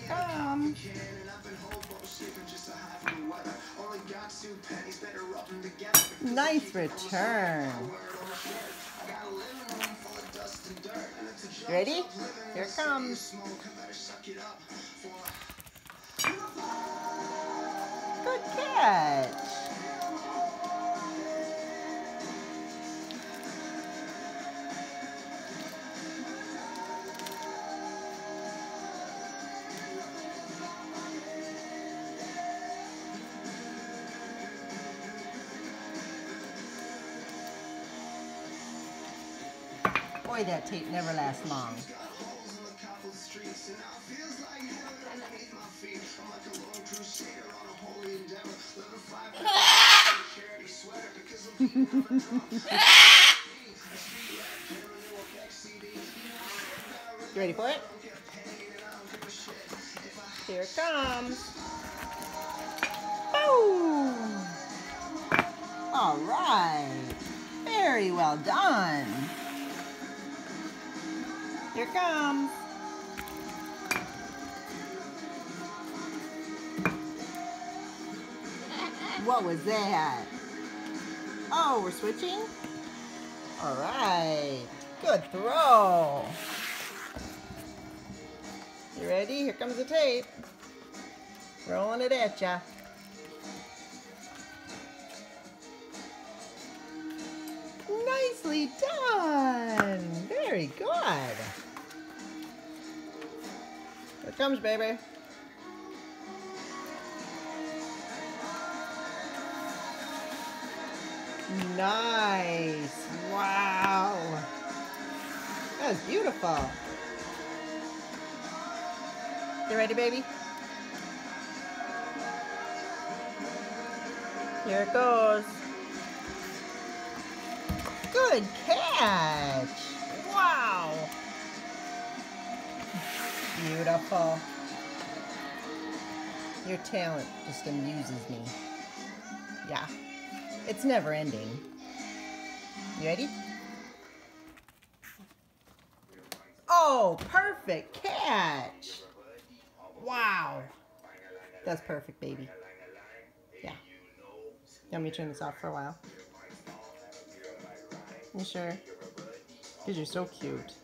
come. Nice return. Ready? Here it comes. Good catch. Boy, that tape never lasts long. You ready for it? Here it comes. Boom! All right. Very well done. Here it comes. What was that? Oh, we're switching? All right. Good throw. You ready? Here comes the tape. Rolling it at ya. Nicely done. Very good. Here it comes, baby. Nice. Wow. That was beautiful. You ready, baby? Here it goes. Good catch. Wow. Beautiful. Your talent just amuses me. Yeah. It's never ending. You ready? Oh, perfect catch. Wow. That's perfect, baby. Yeah. You want me to turn this off for a while? You sure? Because you're so cute.